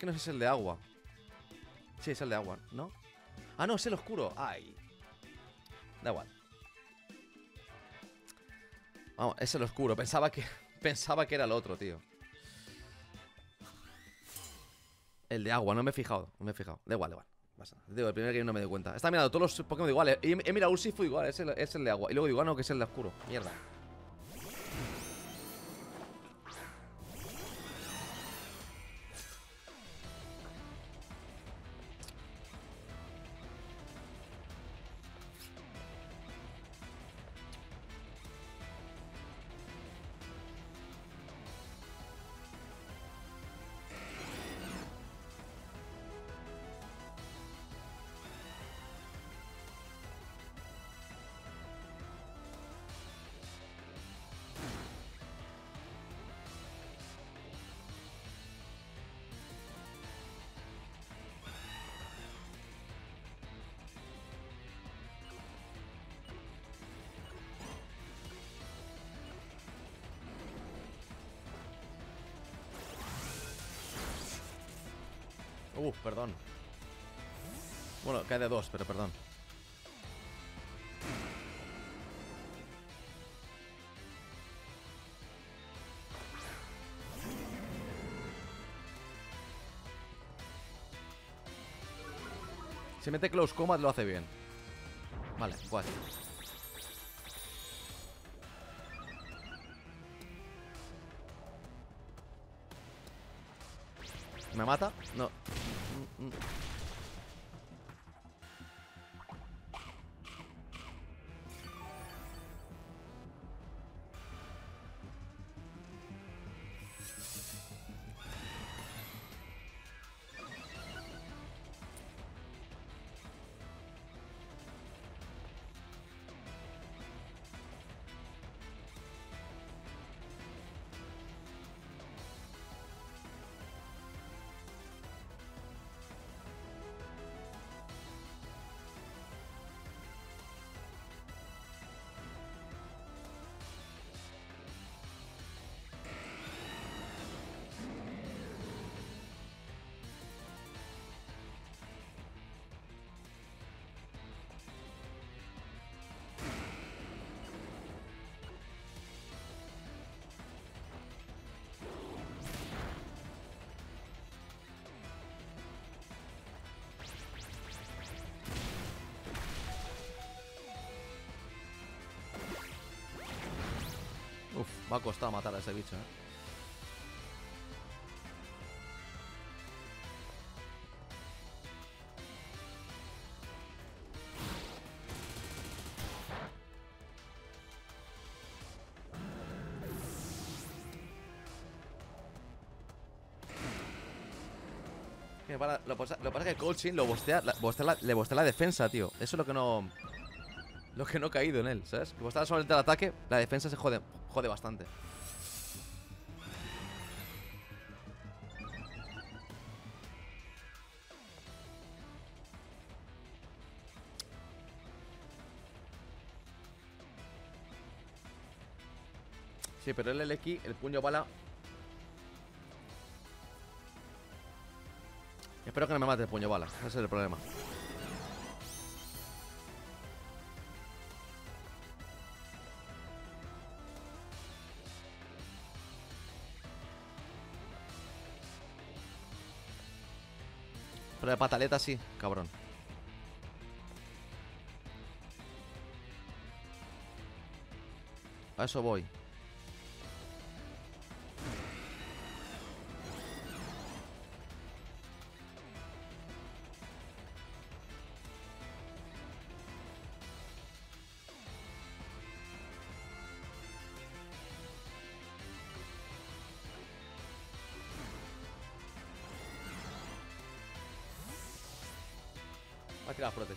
que no sé si es el de agua. Sí, es el de agua, ¿no? Ah, no, es el oscuro. Ay. Da igual. Vamos, es el oscuro. Pensaba que era el otro, tío. El de agua, no me he fijado. No me he fijado. Da igual, da igual. Pasa. Digo, el primer game no me doy cuenta. Está mirando todos los Pokémon iguales. Y he mirado un Sifu igual. Es el de agua. Y luego digo, ah, no, que es el de oscuro. Mierda. Perdón. Bueno, cae de 2, pero perdón. Si mete Close Combat lo hace bien. Vale, guay. ¿Me mata? No. Uf, va a costar matar a ese bicho, ¿eh? Lo que pasa es que Coaching le bostea la defensa, tío. Eso es lo que no... Lo que no ha caído en él, ¿sabes? Que bostea solamente el ataque, la defensa se jode bastante. Sí, pero el X, el puño bala... Espero que no me mate el puño bala. Ese es el problema. Pero de pataleta sí, cabrón. A eso voy. Va a tirar frote.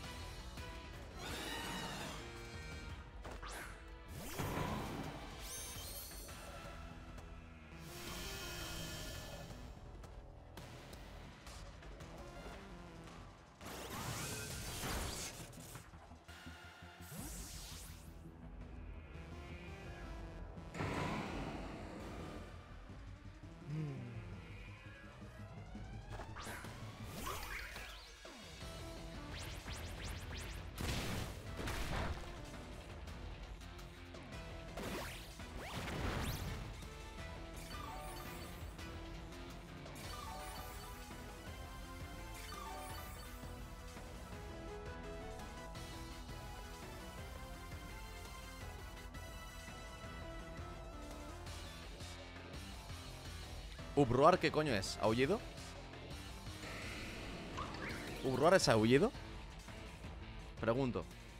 ¿Ubroar qué coño es? ¿Aullido? ¿Ubroar es aullido? Pregunto.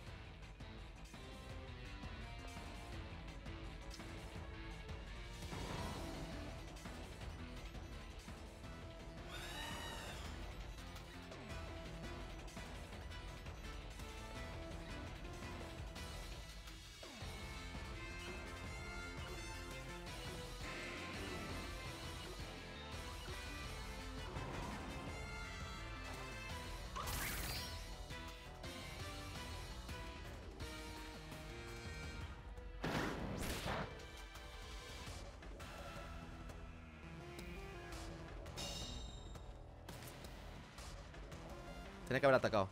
Tenía que haber atacado.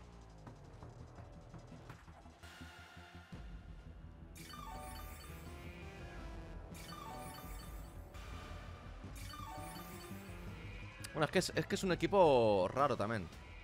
Bueno, es que es un equipo raro también.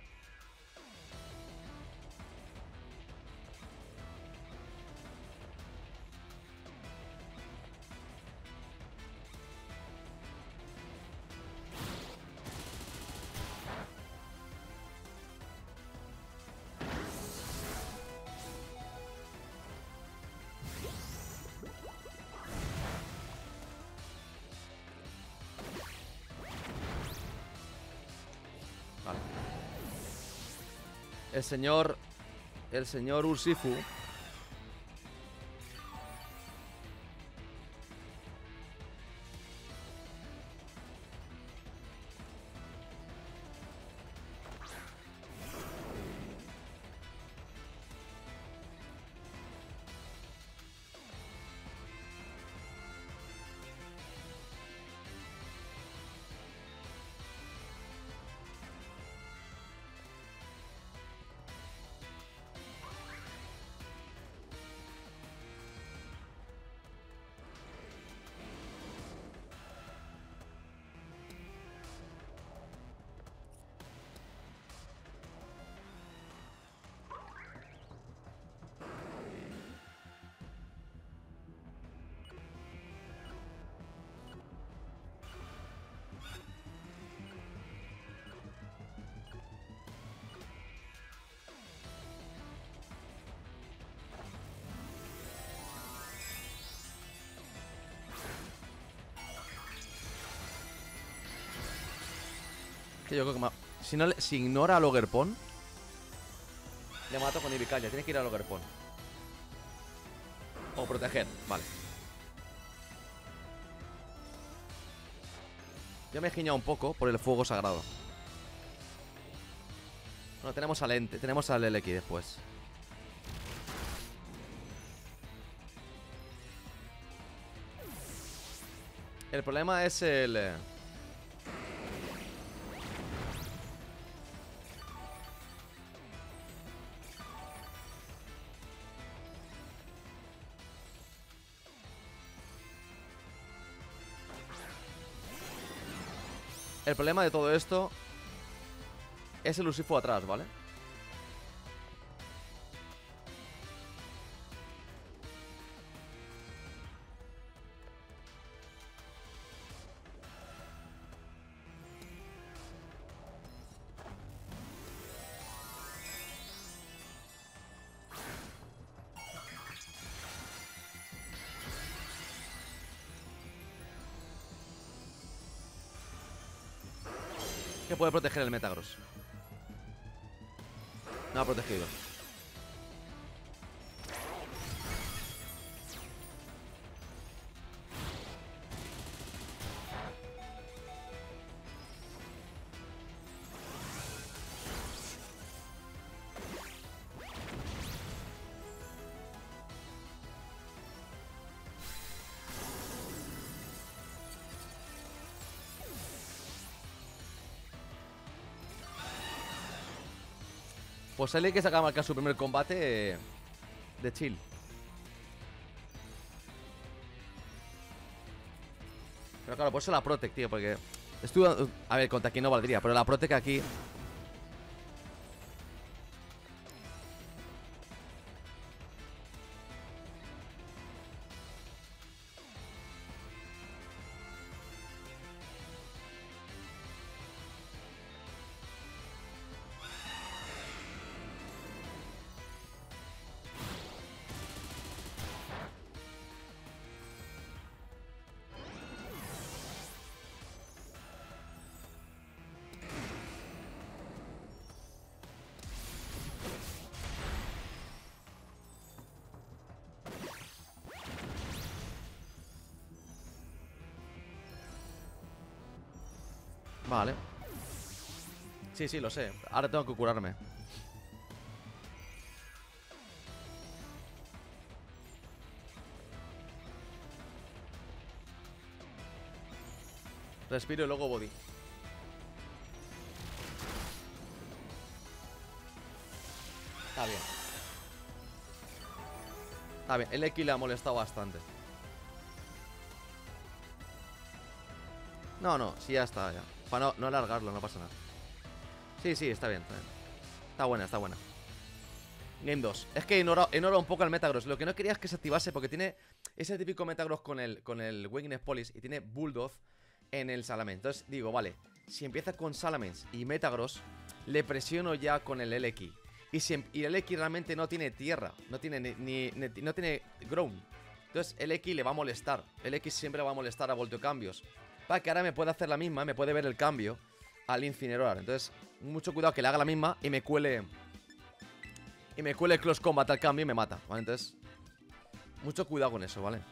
Vale. El señor Urshifu. Que yo creo que si, no si ignora al Ogerpon, le mato con Ibicalla. Tiene que ir al Ogerpon. O proteger, vale. Yo me he giñado un poco por el fuego sagrado. Bueno, tenemos al Ente, tenemos al LX después. El problema es el... El problema de todo esto es el Urshifu atrás, ¿vale? Que puede proteger el Metagross. No ha protegido. Pues él que se acaba de marcar su primer combate de chill. Pero claro, por eso la Protec, tío, porque... Estuve... A ver, contra aquí no valdría, pero la Protec aquí... Vale. Sí, sí, lo sé. Ahora tengo que curarme. Respiro y luego body. Está bien. Está bien, el X le ha molestado bastante. No, no, sí, ya está, ya. Para no alargarlo, no pasa nada. Sí, sí, está bien, está bien. Está buena, está buena. Game 2. Es que ignora un poco el Metagross. Lo que no quería es que se activase porque tiene ese típico Metagross con el Weakness Police y tiene Bulldoze en el Salamence. Entonces digo, vale, si empieza con Salamence y Metagross, le presiono ya con el LX. Y el X realmente no tiene tierra, no tiene no tiene ground. Entonces el X le va a molestar. El X siempre va a molestar a volteocambios. Para que ahora me pueda hacer la misma, me puede ver el cambio al Incineroar. Entonces, mucho cuidado que le haga la misma y me cuele el Close Combat al cambio y me mata, ¿vale? Entonces, mucho cuidado con eso, ¿vale?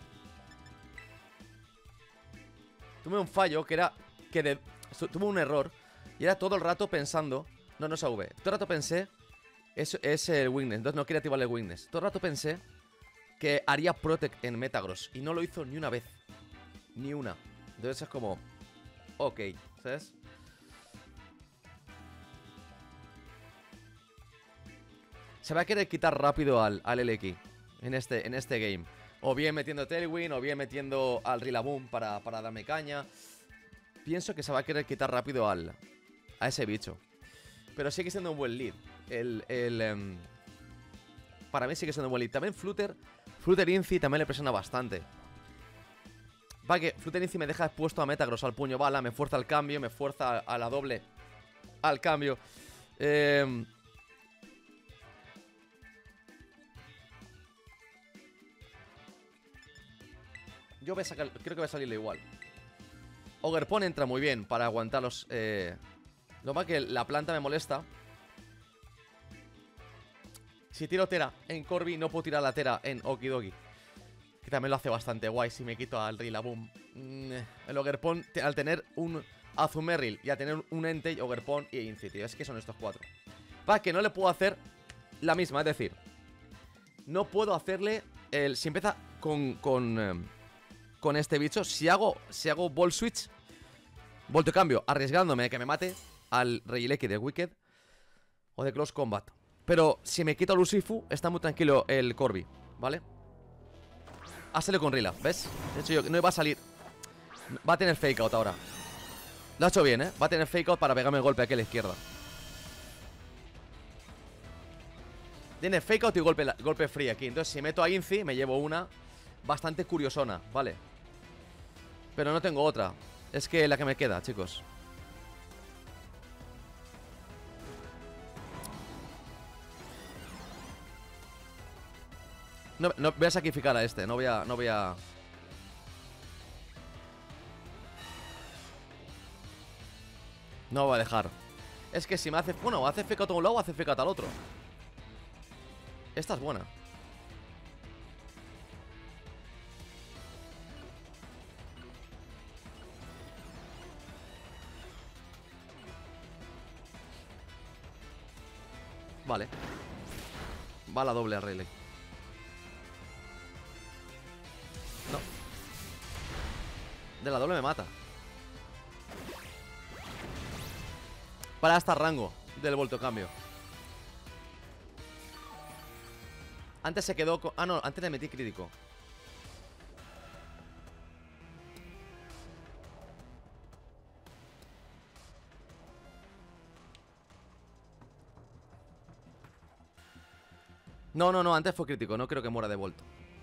Tuve un fallo que era tuve un error y era todo el rato pensando. No, no es AV. Todo el rato pensé. Es el Weakness. Entonces no quería activar el Weakness. Todo el rato pensé que haría Protect en Metagross. Y no lo hizo ni una vez. Ni una. Entonces es como... Ok, ¿sabes? Se va a querer quitar rápido al LX en este game. O bien metiendo Tailwind, o bien metiendo al Rillaboom para darme caña. Pienso que se va a querer quitar rápido a ese bicho. Pero sigue siendo un buen lead. Para mí sigue siendo un buen lead. También Flutter Inci también le presiona bastante. Va que Flutter Inci me deja expuesto a Metagross, al puño bala. Me fuerza al cambio, me fuerza a la doble al cambio. Yo voy a sacar, creo que va a salirle igual. Ogerpon entra muy bien para aguantar los... Lo más que la planta me molesta. Si tiro Tera en Corby, no puedo tirar la Tera en Okidogi. Que también lo hace bastante guay si me quito al Rillaboom. El Ogerpon, al tener un Azumarill y a tener un Entei, Ogerpon y Inci, tío. Es que son estos cuatro. Va, que no le puedo hacer la misma, es decir, no puedo hacerle el... Si empieza con este bicho, si hago Ball Switch, volteo cambio, arriesgándome a que me mate al Regieleki de Wicked o de Close Combat. Pero si me quito a Lucifu, está muy tranquilo el Corby, ¿vale? Ha salido con Rila, ¿ves? De hecho, no iba a salir. Va a tener Fake Out ahora. Lo ha hecho bien, ¿eh? Va a tener Fake Out para pegarme el golpe aquí a la izquierda. Tiene Fake Out y golpe free aquí. Entonces, si meto a Inci, me llevo una bastante curiosona, ¿vale? Pero no tengo otra. Es que la que me queda, chicos. No voy a sacrificar a este. No voy a... No voy a dejar. Es que si me hace... Bueno, hace feca a un lado o hace feca al otro. Esta es buena. Vale. Va la doble a Rayleigh. No. De la doble me mata. Para hasta rango del voltocambio. Antes se quedó con... Ah, no, antes le metí crítico. No, antes fue crítico. No creo que muera de volto.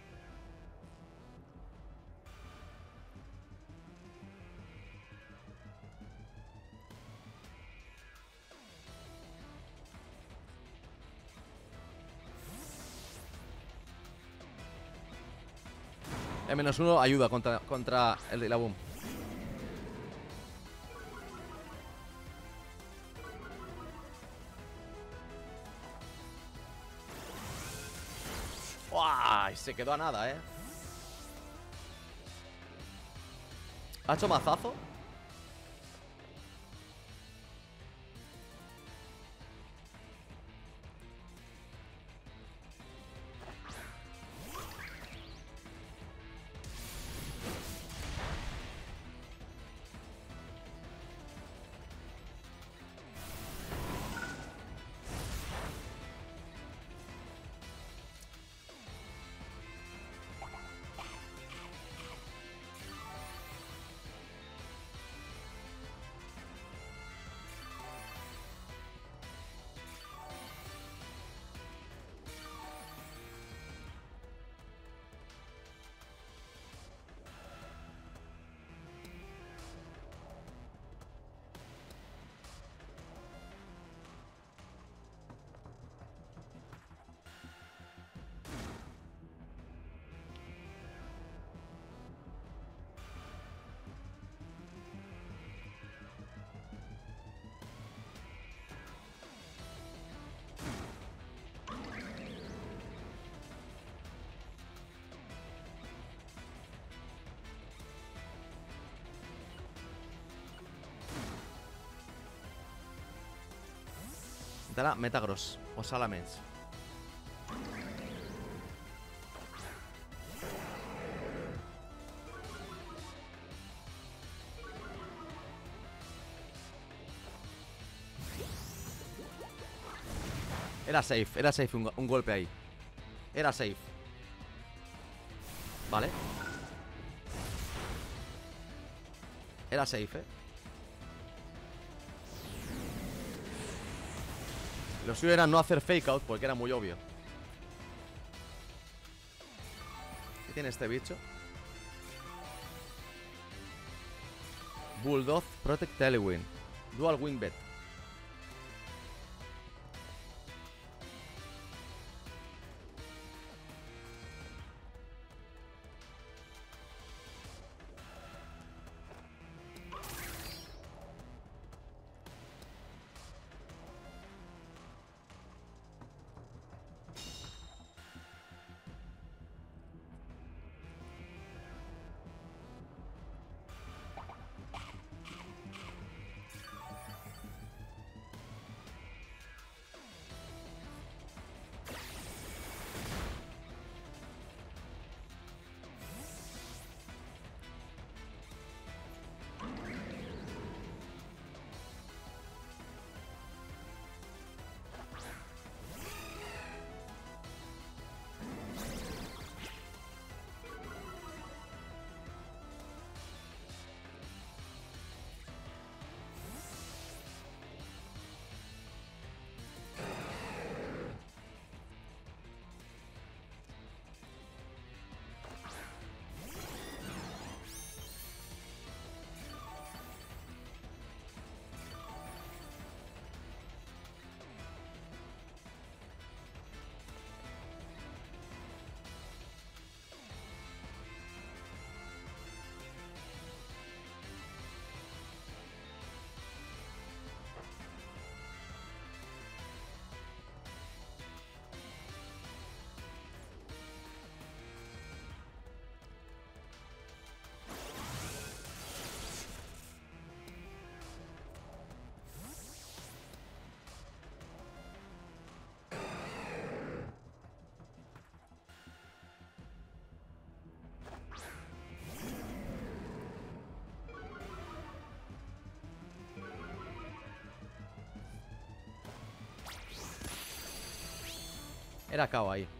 El -1 ayuda contra el Rillaboom. ¡Uah! Se quedó a nada, ¿eh? ¿Ha hecho mazazo? Dala Metagross o Salamence. Era safe un golpe ahí. Era safe. Vale. Era safe, Lo suyo era no hacer fake out porque era muy obvio. ¿Qué tiene este bicho? Bulldog, Protect Tailwind, Dual Wing Bet. Era KO ahí.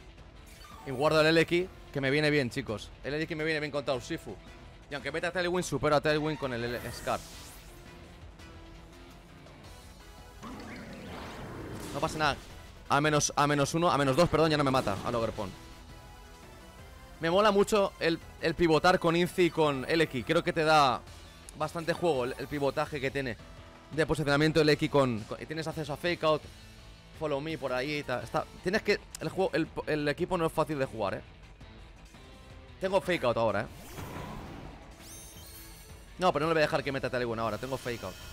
Y guardo el Eleki, que me viene bien, chicos. El Eleki me viene bien contra Urshifu. Y aunque meta a Tailwind, supero a Tailwind con el Scar. No pasa nada. A menos uno, a menos dos, perdón, ya no me mata a Logerpon. Me mola mucho el pivotar con Inzi y con Eleki. Creo que te da bastante juego el pivotaje que tiene de posicionamiento Eleki y tienes acceso a Fake Out, Follow Me por ahí y tal. Tienes que... El equipo no es fácil de jugar, Tengo Fake Out ahora, No, pero no le voy a dejar que meta Tailwind ahora. Tengo Fake Out.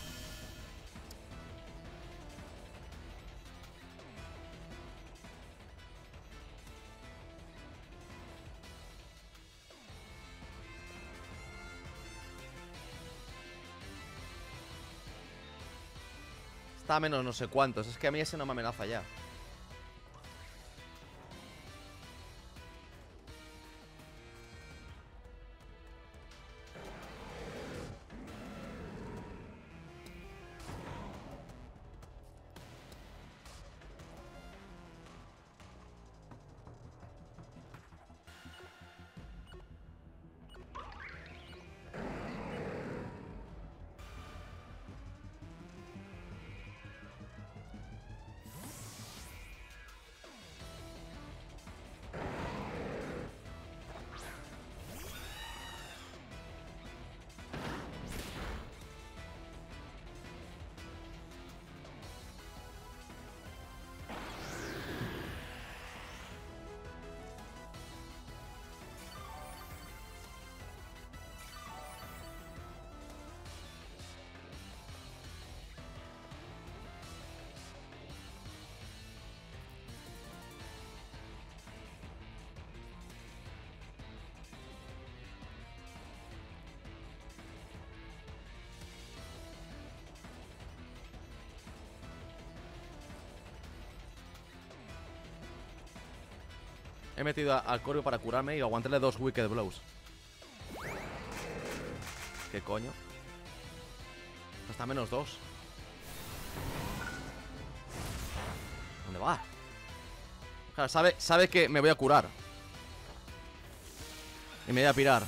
Está a menos no sé cuántos. Es que a mí ese no me amenaza ya. He metido al Corvio para curarme y aguantarle 2 Wicked Blows. ¿Qué coño? Hasta -2. ¿Dónde va? Claro, sabe que me voy a curar. Y me voy a pirar.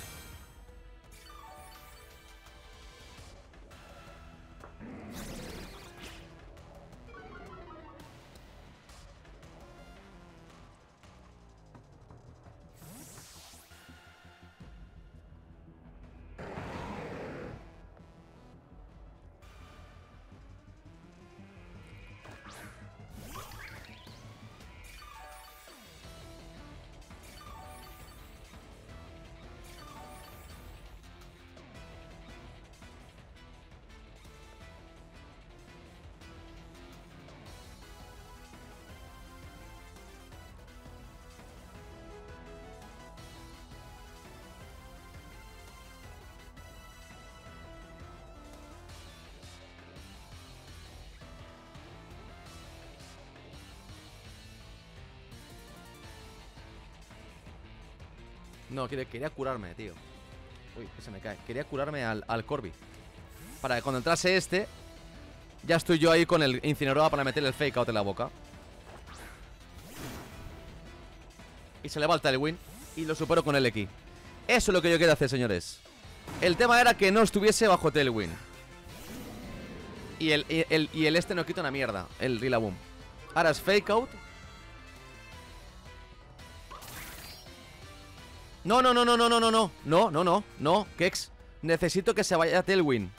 No, quería curarme, tío. Uy, que se me cae. Quería curarme al Corby. Para que cuando entrase este, ya estoy yo ahí con el Incineroar para meterle el Fake Out en la boca. Y se le va el Tailwind y lo supero con el X. Eso es lo que yo quería hacer, señores. El tema era que no estuviese bajo Tailwind. Y el este no quita una mierda, el Rillaboom. Ahora es Fake Out. No, no, no, no, no, no, no, no. No, no, no, no, Kex. Necesito que se vaya Tailwind.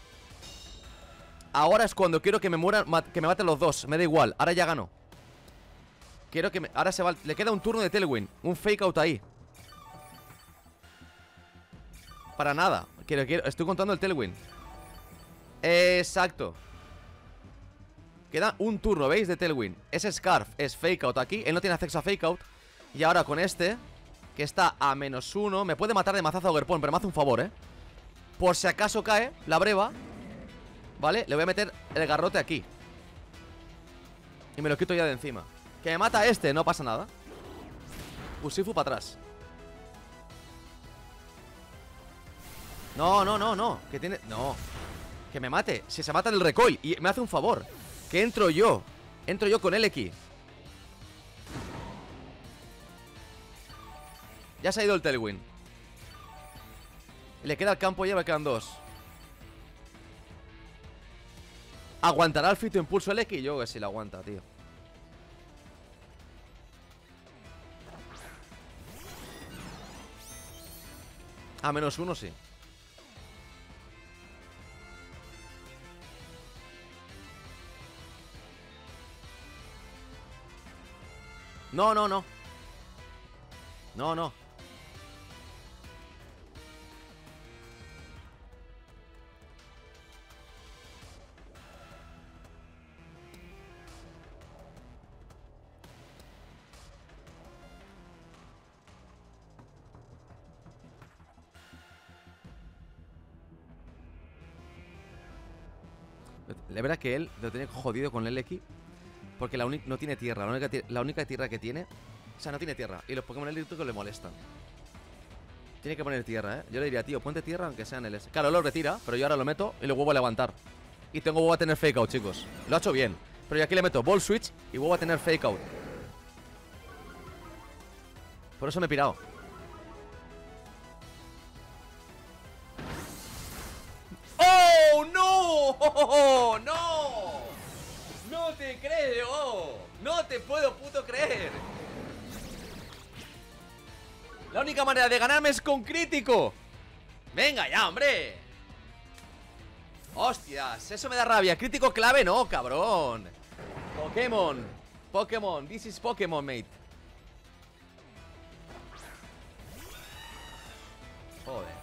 Ahora es cuando quiero que me mueran, que me maten los dos. Me da igual, ahora ya gano. Quiero que me... Ahora se va... Le queda un turno de Tailwind. Un Fake Out ahí. Para nada. Estoy contando el Tailwind. Exacto. Queda un turno, ¿veis? De Tailwind. Ese Scarf es Fake Out aquí. Él no tiene acceso a Fake Out. Y ahora con este, que está a -1, me puede matar de mazazo a Ogerpon, pero me hace un favor, ¿eh? Por si acaso cae la breva, ¿vale? Le voy a meter el garrote aquí. Y me lo quito ya de encima. Que me mata este, no pasa nada. Urshifu para atrás. No, no, no, no. Que tiene... No. Que me mate. Si se mata el recoil. Y me hace un favor. Que entro yo. Entro yo con el X. Ya se ha ido el Tailwind. Le queda el campo ya, me quedan 2. ¿Aguantará el fito impulso el X? Yo que sí lo aguanta, tío. A -1 sí. No, no, no. No, no. La verdad que él lo tiene jodido con el X. Porque no tiene tierra. La única tierra que tiene... O sea, no tiene tierra. Y los Pokémon eléctricos le molestan. Tiene que poner tierra, ¿eh? Yo le diría, tío, ponte tierra aunque sea en el S. Claro, lo retira, pero yo ahora lo meto y lo vuelvo a levantar. Y vuelvo a tener Fake Out, chicos. Lo ha hecho bien. Pero yo aquí le meto Ball Switch y vuelvo a tener Fake Out. Por eso me he pirado. ¡Oh, no! ¡Oh, no! ¡No te creo! ¡No te puedo puto creer! La única manera de ganarme es con crítico. ¡Venga ya, hombre! ¡Hostias! Eso me da rabia. Crítico clave no, cabrón. Pokémon. Pokémon. This is Pokémon, mate. Joder.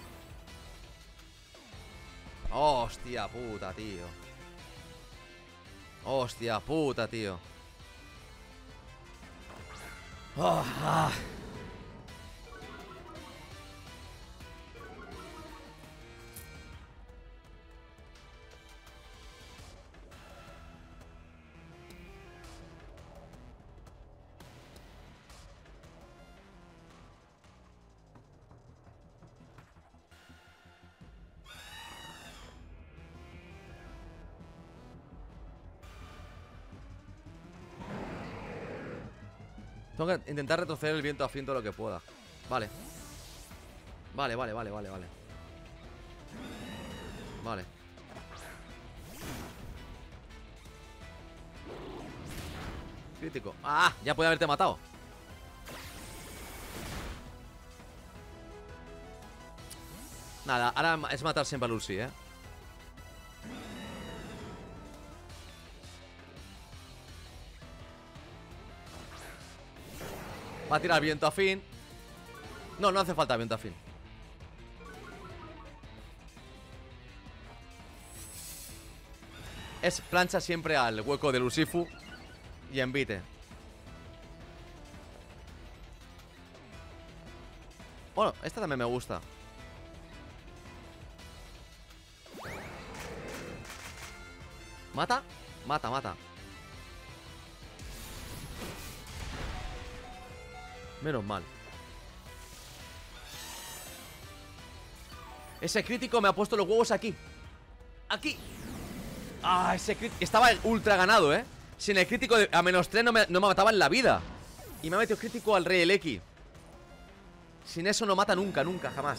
Hostia puta, tío. Hostia puta, tío. Oh, ah. Tengo que intentar retroceder el viento afín todo lo que pueda. Vale. Vale. Vale. Crítico. ¡Ah! Ya puede haberte matado. Nada, ahora es matar siempre a Lucy, ¿eh? Va a tirar viento afín. No, no hace falta viento afín. Es plancha siempre al hueco de Lucifu y envite. Bueno, esta también me gusta. ¿Mata? Mata. Menos mal. Ese crítico me ha puesto los huevos aquí. Aquí. Ah, ese crítico. Estaba ultra ganado, ¿eh? Sin el crítico a -3 no me mataba en la vida. Y me ha metido crítico al Rey Eleki. Sin eso no mata nunca, jamás.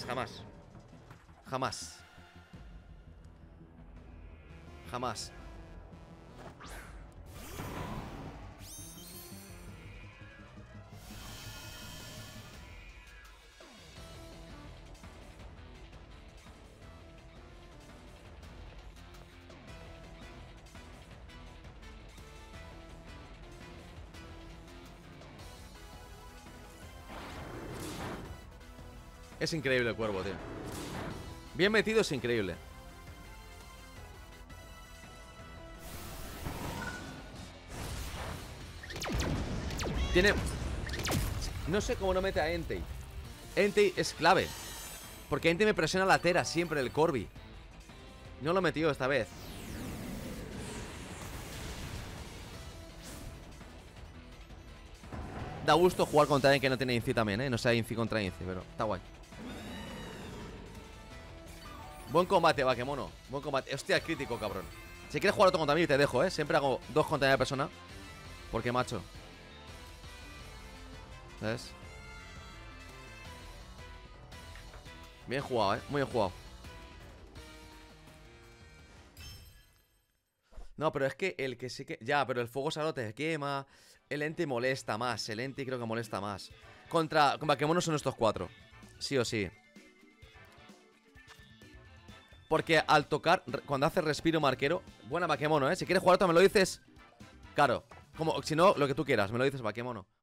Es increíble el cuervo, tío. Bien metido, es increíble. Tiene... No sé cómo no mete a Entei. Entei es clave, porque Entei me presiona la tera siempre, el Corby. No lo metió esta vez. Da gusto jugar contra alguien que no tiene Inci también, ¿eh? No sea Inci contra Inci, pero está guay. Buen combate, Bakemono. Buen combate. Hostia, crítico, cabrón. Si quieres jugar otro contra mí, te dejo, ¿eh? Siempre hago 2 contra una persona. Porque, macho. ¿Sabes? Bien jugado, ¿eh? Muy bien jugado. No, pero es que el que sí que... Ya, pero el fuego sagrado te quema. El ente molesta más. El ente creo que molesta más. Con Bakemono son estos 4. Sí o sí. Porque al tocar, cuando hace respiro marquero... Buena Bakemono, ¿eh? Si quieres jugar otro me lo dices. Claro. Como, si no, lo que tú quieras. Me lo dices, Bakemono.